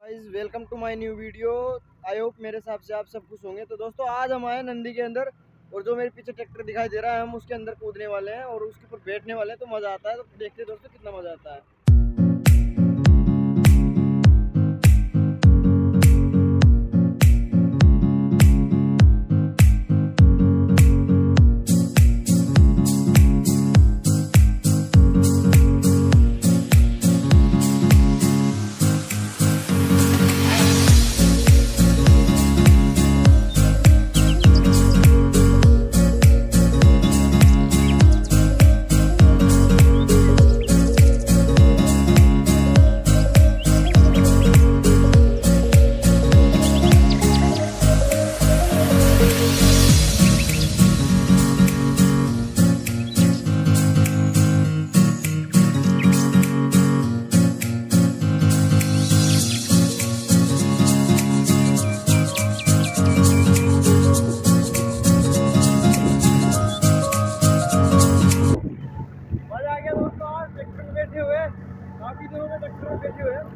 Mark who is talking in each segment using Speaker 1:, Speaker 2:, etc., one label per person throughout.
Speaker 1: Guys welcome to my new video. I hope मेरे हिसाब से आप सब खुश होंगे। तो दोस्तों आज हम आए नंदी के अंदर और जो मेरे पीछे ट्रैक्टर दिखाई दे रहा है हम उसके अंदर कूदने वाले हैं और उसके ऊपर बैठने वाले हैं। तो मज़ा आता है, तो देखते हैं दोस्तों कितना मज़ा आता है। बैठे हुए काफी दिनों में ट्रैक्टर में बैठे हुए।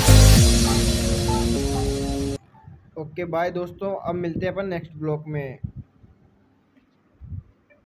Speaker 1: ओके बाय दोस्तों, अब मिलते हैं अपन नेक्स्ट ब्लॉग में।